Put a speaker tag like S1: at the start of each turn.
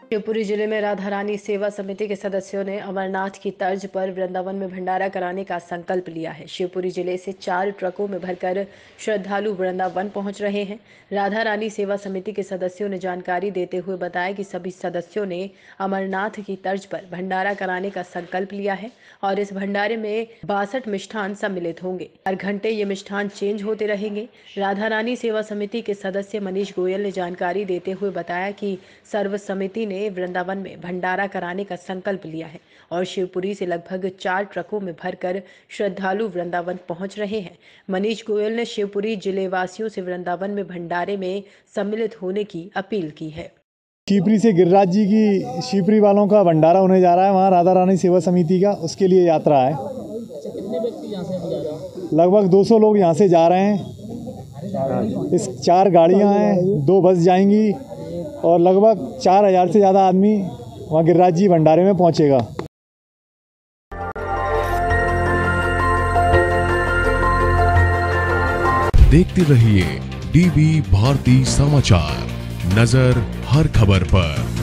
S1: शिवपुरी जिले में राधा रानी सेवा समिति के सदस्यों ने अमरनाथ की तर्ज पर वृंदावन में भंडारा कराने का संकल्प लिया है। शिवपुरी जिले से 4 ट्रकों में भरकर श्रद्धालु वृंदावन पहुंच रहे हैं। राधा रानी सेवा समिति के सदस्यों ने जानकारी देते हुए बताया कि सभी सदस्यों ने अमरनाथ की तर्ज पर भंडारा कराने का संकल्प लिया है और इस भंडारे में 62 मिष्ठान सम्मिलित होंगे। हर घंटे ये मिष्ठान चेंज होते रहेंगे। राधा रानी सेवा समिति के सदस्य मनीष गोयल ने जानकारी देते हुए बताया कि सर्व समिति ने वृंदावन में भंडारा कराने का संकल्प लिया है और शिवपुरी से लगभग 4 ट्रकों में भरकर श्रद्धालु वृंदावन पहुंच रहे हैं। मनीष गोयल ने शिवपुरी जिले वासियों से वृंदावन में भंडारे में सम्मिलित होने की अपील की है।
S2: शिवपुरी से गिरिराज जी की शिवपुरी वालों का भंडारा होने जा रहा है, वहाँ राधा रानी सेवा समिति का, उसके लिए यात्रा है।
S3: कितने व्यक्ति यहाँ से जा रहे हैं?
S2: लगभग 200 लोग यहाँ से जा रहे हैं। इस 4 गाड़ियाँ हैं, 2 बस जाएंगी और लगभग 4000 से ज़्यादा आदमी वहाँ गिरिराज जी भंडारे में पहुँचेगा।
S4: देखते रहिए डीवी भारती समाचार, नजर हर खबर पर।